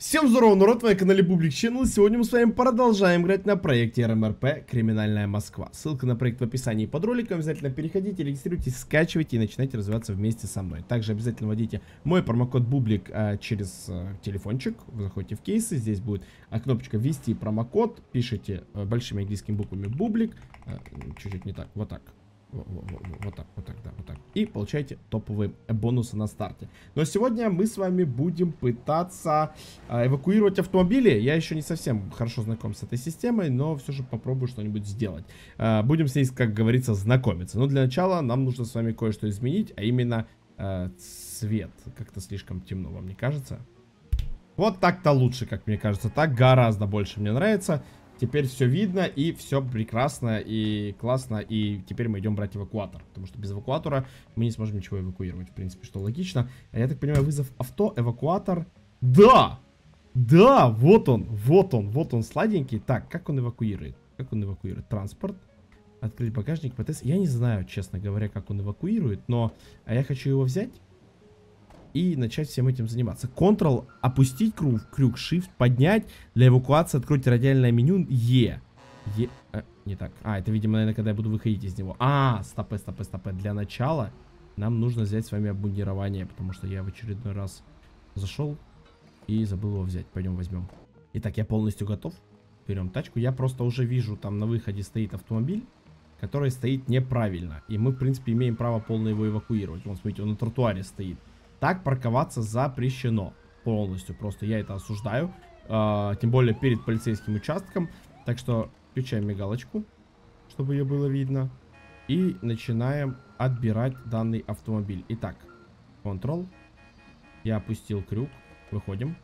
Всем здорово, народ, вы на канале Бублик Channel. Сегодня мы с вами продолжаем играть на проекте РМРП «Криминальная Москва». Ссылка на проект в описании под роликом. Обязательно переходите, регистрируйтесь, скачивайте и начинайте развиваться вместе со мной. Также обязательно вводите мой промокод Бублик через телефончик. Вы заходите в кейсы, здесь будет кнопочка «Ввести промокод». Пишите большими английскими буквами Бублик. Чуть-чуть не так, вот так. Вот так, да, вот так. И получаете топовые бонусы на старте. Но сегодня мы с вами будем пытаться эвакуировать автомобили. Я еще не совсем хорошо знаком с этой системой, но все же попробую что-нибудь сделать. Будем с ней, как говорится, знакомиться. Но для начала нам нужно с вами кое-что изменить, а именно цвет. Как-то слишком темно, вам не кажется? Вот так-то лучше, как мне кажется. Так гораздо больше мне нравится. Теперь все видно, и все прекрасно, и классно, и теперь мы идем брать эвакуатор. Потому что без эвакуатора мы не сможем ничего эвакуировать, в принципе, что логично. А я так понимаю, вызов авто, эвакуатор. Да! Да, вот он сладенький. Так, как он эвакуирует? Как он эвакуирует? Транспорт. Открыть багажник, ПТС. Я не знаю, честно говоря, как он эвакуирует, но я хочу его взять и начать всем этим заниматься. Ctrl, опустить крюк, Shift, поднять. Для эвакуации откройте радиальное меню Е. Не так. Это, видимо, наверное, когда я буду выходить из него. Стопэ. Для начала нам нужно взять с вами обмундирование, потому что я в очередной раз зашел и забыл его взять. Пойдем возьмем. Итак, я полностью готов. Берем тачку. Я просто уже вижу, там на выходе стоит автомобиль, который стоит неправильно. И мы, в принципе, имеем право полно его эвакуировать. Вон, смотрите, он на тротуаре стоит. Так парковаться запрещено полностью. Просто я это осуждаю. Тем более перед полицейским участком. Так что включаем мигалочку, чтобы ее было видно. И начинаем отбирать данный автомобиль. Итак, Ctrl. Я опустил крюк. Выходим.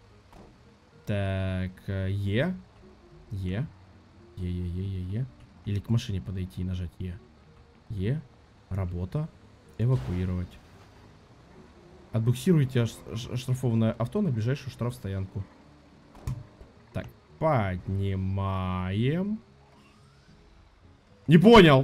Так, Е. Или к машине подойти и нажать Е. Работа. Эвакуировать. Отбуксируйте оштрафованное авто на ближайшую штрафстоянку. Так, поднимаем. Не понял.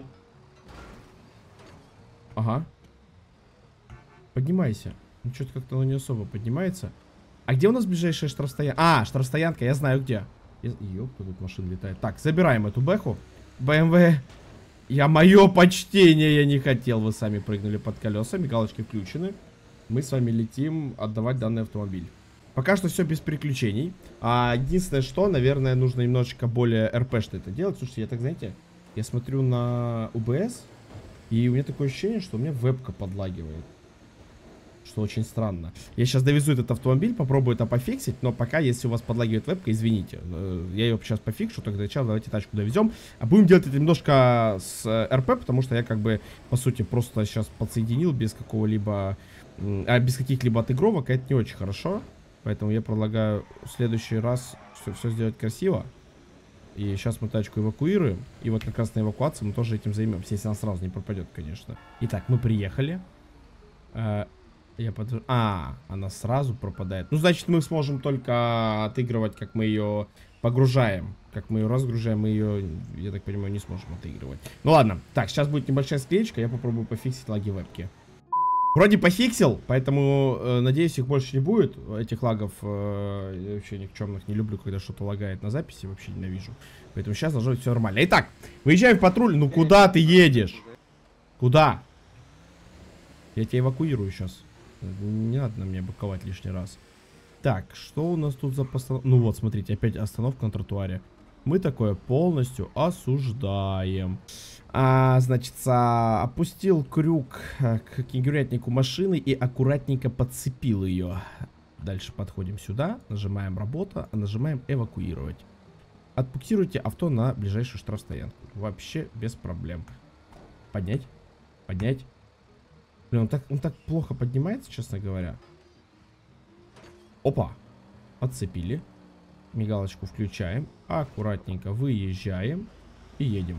Ага. Поднимайся. Ну, что-то как-то оно не особо поднимается. А где у нас ближайшая штрафстоянка? Штрафстоянка, я знаю где. Ёпта, тут машина летает. Так, забираем эту бэху. БМВ. Мое почтение, я не хотел. Вы сами прыгнули под колеса. Мигалочки включены. Мы с вами летим отдавать данный автомобиль. Пока что все без приключений. Единственное, что, наверное, нужно немножечко более РПшно это делать. Слушайте, я так, знаете, я смотрю на УБС, и у меня такое ощущение, что у меня вебка подлагивает. Что очень странно. Я сейчас довезу этот автомобиль, попробую это пофиксить, но пока, если у вас подлагивает вебка, извините. Я ее сейчас пофикшу, только сначала давайте тачку довезем. А будем делать это немножко с РП, потому что я как бы, по сути, просто сейчас подсоединил без какого-либо... без каких-либо отыгровок, это не очень хорошо. Поэтому я предлагаю в следующий раз все сделать красиво. И сейчас мы тачку эвакуируем. И вот как раз на эвакуации мы тоже этим займемся, если она сразу не пропадет, конечно. Итак, мы приехали. Она сразу пропадает. Ну, значит, мы сможем только отыгрывать, как мы ее погружаем. Как мы ее разгружаем, мы ее, я так понимаю, не сможем отыгрывать. Ну ладно. Так, сейчас будет небольшая склеечка. Я попробую пофиксить лаги вебки. Вроде пофиксил, поэтому, надеюсь, их больше не будет. Этих лагов я вообще никчемных не люблю, когда что-то лагает на записи, вообще ненавижу. Поэтому сейчас должно быть все нормально. Итак, выезжаем в патруль. Ну куда ты едешь? Куда? Я тебя эвакуирую сейчас. Не надо на меня быковать лишний раз. Так, что у нас тут за постановка? Ну вот, смотрите, опять остановка на тротуаре. Мы такое полностью осуждаем. Значит, опустил крюк к кенгурятнику машины и аккуратненько подцепил ее. Дальше подходим сюда, нажимаем работа, нажимаем эвакуировать. Отбуксируйте авто на ближайшую штрафстоянку. Вообще без проблем. Поднять. Поднять. Блин, он так плохо поднимается, честно говоря. Опа. Подцепили. Мигалочку включаем. Аккуратненько выезжаем. И едем.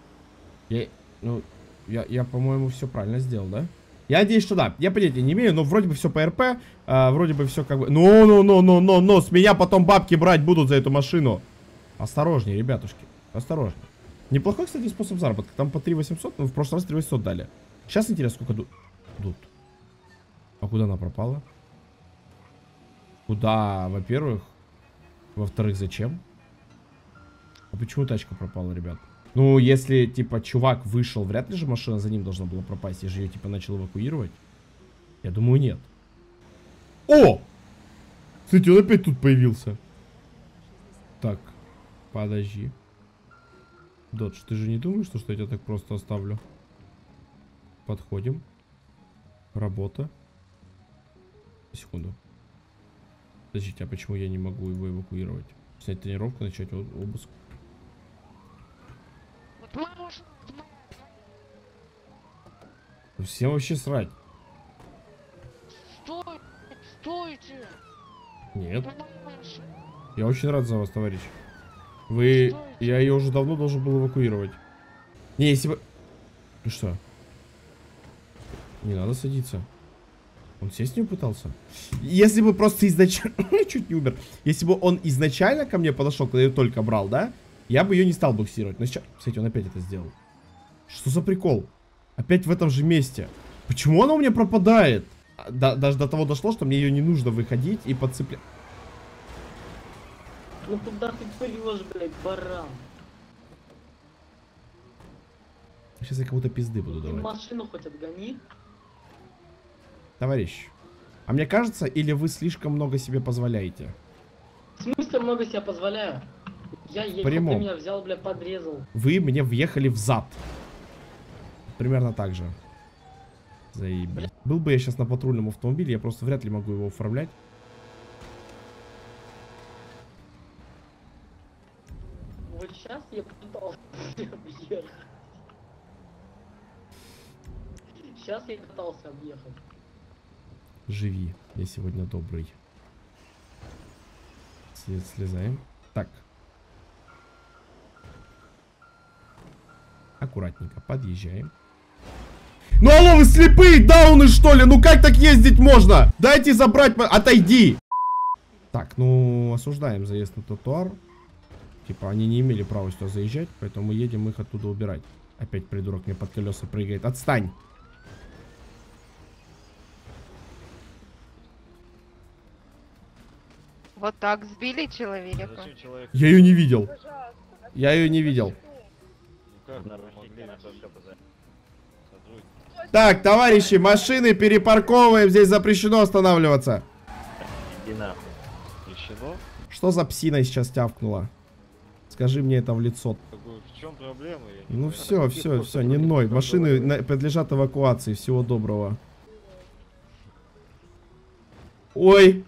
Я по-моему, все правильно сделал, да? Я надеюсь, что да. Я понятия не имею, но вроде бы все по РП. Вроде бы все как бы... Но, с меня потом бабки брать будут за эту машину. Осторожнее, ребятушки. Осторожнее. Неплохой, кстати, способ заработка. Там по 3800, но в прошлый раз 3800 дали. Сейчас интересно, сколько дут. А куда она пропала? Куда, во-первых? Во-вторых, зачем? А почему тачка пропала, ребят? Ну, если, типа, чувак вышел, вряд ли же машина за ним должна была пропасть. Я же ее, типа, начал эвакуировать. Я думаю, нет. О! Кстати, он опять тут появился. Так, подожди. Додж, ты же не думаешь, что я тебя так просто оставлю? Подходим. Работа. Секунду. Подождите, а почему я не могу его эвакуировать? Снять тренировку, начать обыск. Всем вообще срать. Стой! Стойте! Нет. Я очень рад за вас, товарищ. Вы... Я ее уже давно должен был эвакуировать. Не, если бы... Ну что? Не надо садиться. Он сесть не пытался? Если бы просто изначально... Чуть не умер. Если бы он изначально ко мне подошел, когда я ее только брал, да? Я бы ее не стал буксировать. Но сейчас... Кстати, он опять это сделал. Что за прикол? Опять в этом же месте. Почему она у меня пропадает? Даже до того дошло, что мне ее не нужно выходить и подцеплять. Ну куда ты прешь, блядь, баран? Сейчас я кому-то пизды буду Ты давать. машину хоть отгони. Товарищ, а мне кажется, или вы слишком много себе позволяете? В смысле много себе позволяю? Я ехал, ты Прямом. меня взял, блядь, подрезал. Вы мне въехали в зад. Примерно так же. Заебись. Был бы я сейчас на патрульном автомобиле, я просто вряд ли могу его оформлять. Вот сейчас я пытался объехать. Сейчас я пытался объехать. Живи, я сегодня добрый. Слезаем. Так. Аккуратненько подъезжаем. Ну алло, вы слепые, дауны что ли? Ну как так ездить можно? Дайте забрать, отойди. Так, ну осуждаем заезд на тротуар. Типа они не имели права сюда заезжать, поэтому мы едем их оттуда убирать. Опять придурок мне под колеса прыгает. Отстань. Вот так сбили человека. Я ее не видел. Я ее не видел. Так, товарищи, машины перепарковываем. Здесь запрещено останавливаться. Что за псина сейчас тявкнула? Скажи мне это в лицо. В чем проблема? Ну все, не ной. Машины подлежат эвакуации. Всего доброго. Ой.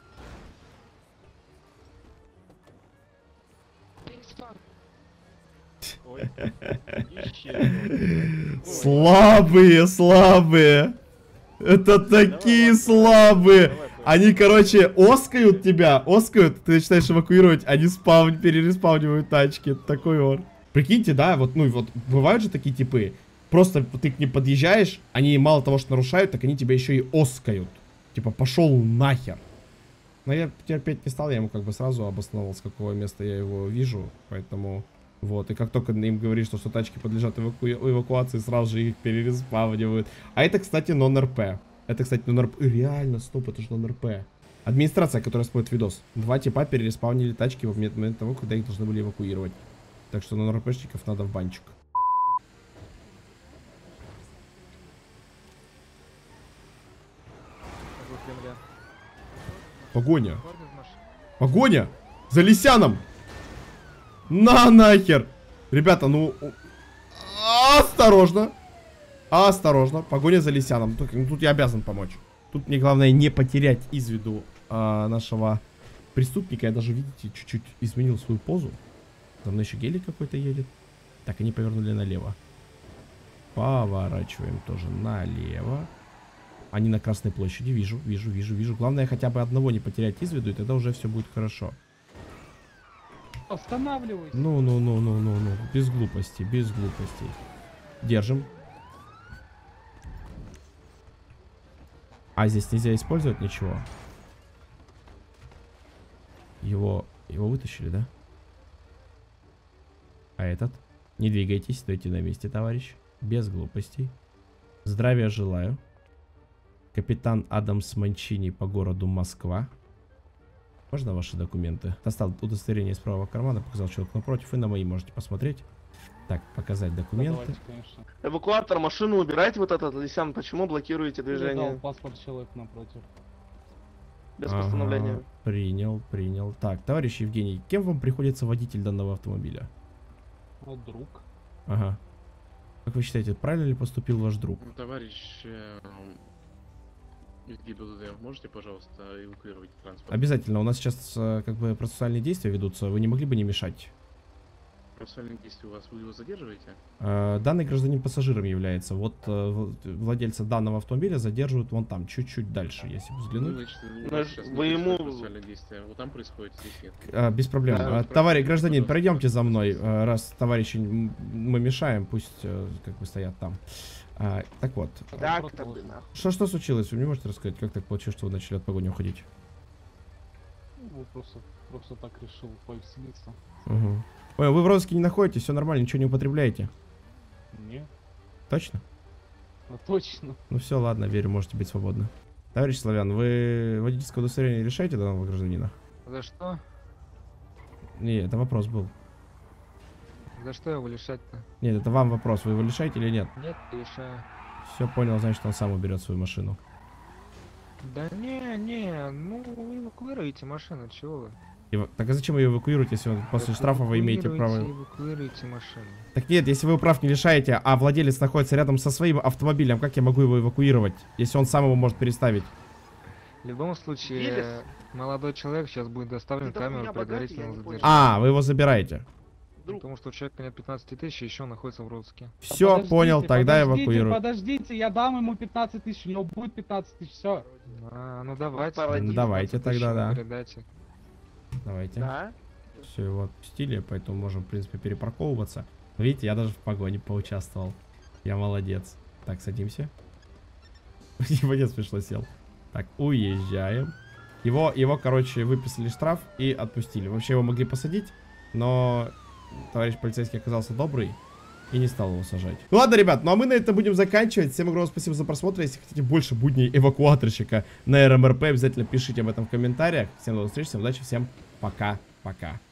Слабые, слабые. Это такие слабые. Они, короче, оскают тебя. Оскают, ты начинаешь эвакуировать, они перереспаунивают тачки. Это такой ор. Прикиньте, да, вот, ну, вот, бывают же такие типы. Просто ты к ним подъезжаешь, они мало того, что нарушают, так они тебя еще и оскают. Типа, пошел нахер. Но я терпеть не стал, я ему как бы сразу обосновал, с какого места я его вижу. Поэтому, вот, и как только им говоришь, что тачки подлежат эвакуации, сразу же их перереспаунивают. А это, кстати, нон-РП. Это, кстати, нон-РП. Реально, стоп, это же нон-РП. Администрация, которая смотрит видос. 2 типа перереспаунили тачки в момент того, когда их должны были эвакуировать. Так что нон-РПшников надо в банчик. Погоня. Погоня! За Лисяном! На нахер! Ребята, ну... Осторожно! Осторожно, погоня за Лисяном. Тут я обязан помочь. Тут мне главное не потерять из виду нашего преступника. Я даже, видите, чуть-чуть изменил свою позу. За мной еще гелик какой-то едет. Так, они повернули налево. Поворачиваем тоже налево. Они на Красной площади. Вижу. Главное хотя бы одного не потерять из виду, и тогда уже все будет хорошо. Останавливайся. Ну. Без глупостей, без глупостей. Держим. А здесь нельзя использовать ничего. Его вытащили, да? А этот? Не двигайтесь, стойте на месте, товарищ. Без глупостей. Здравия желаю. Капитан Адамс Манчини по городу Москва. Можно ваши документы? Достал удостоверение из правого кармана, показал человеку напротив, и на мои можете посмотреть. Так, показать документы. Давайте, конечно. Эвакуатор, машину убирайте вот этот, Лисян, почему блокируете Я дал движение паспорт человеку напротив. без постановления? Ага, принял. Так, товарищ Евгений, кем вам приходится водитель данного автомобиля? Вот друг. Ага. Как вы считаете, правильно ли поступил ваш друг? Товарищ из ГИБДД, можете, пожалуйста, эвакуировать транспорт? Обязательно, у нас сейчас как бы процессуальные действия ведутся, вы не могли бы не мешать? Процессуальные действия у вас, вы его задерживаете? Данный гражданин пассажиром является, вот владельца данного автомобиля задерживают вон там, чуть-чуть дальше, если взглянуть. Вы ему... Процессуальные действия, вот там происходит, здесь нет. Без проблем. Да, Товарищ гражданин, пройдемте за мной, раз товарищи мы мешаем, пусть как бы стоят там. Так вот. Так-то бы, нахуй. Что случилось? Вы мне можете рассказать, как так получилось, что вы начали от погони уходить? Ну, просто так решил повеселиться. Угу. Ой, вы в розыске не находитесь, все нормально, ничего не употребляете? Не, Точно? ну точно. Ну все, ладно, верю, можете быть свободны. Товарищ Славян, вы водительское удостоверение решаете данного гражданина? За что? Не, это вопрос был. За что его лишать-то? Нет, это вам вопрос, вы его лишаете или нет? Нет, лишаю. Все понял, значит он сам уберет свою машину. Да ну вы эвакуируете машину, чего вы? Так а зачем ее эвакуировать, если он после штрафа вы имеете право... Эвакуируйте машину. Так нет, если вы прав не лишаете, а владелец находится рядом со своим автомобилем, как я могу его эвакуировать, если он сам его может переставить? В любом случае, Елес. молодой человек сейчас будет доставлен в Ты камеру такой богатый, я предварительного не понял. задержания. Вы его забираете. Потому что у человека нет 15 тысяч, еще находится в розыске. Все, Подождите, понял, тогда эвакуирую. Подождите, я дам ему 15 тысяч, у него будет 15 тысяч, все. Ну давайте. Пародия. Давайте 15 тысяч тогда, да. передайте. Давайте. Да? Все, его отпустили, поэтому можем, в принципе, перепарковываться. Видите, я даже в погоне поучаствовал. Я молодец. Так, садимся. Молодец, пришло сел. Так, уезжаем. Его, короче, выписали штраф и отпустили. Вообще его могли посадить, но товарищ полицейский оказался добрый и не стал его сажать. Ну ладно, ребят, ну а мы на этом будем заканчивать. Всем огромное спасибо за просмотр. Если хотите больше будней эвакуаторщика на РМРП, обязательно пишите об этом в комментариях. Всем до встречи, всем удачи, всем пока-пока.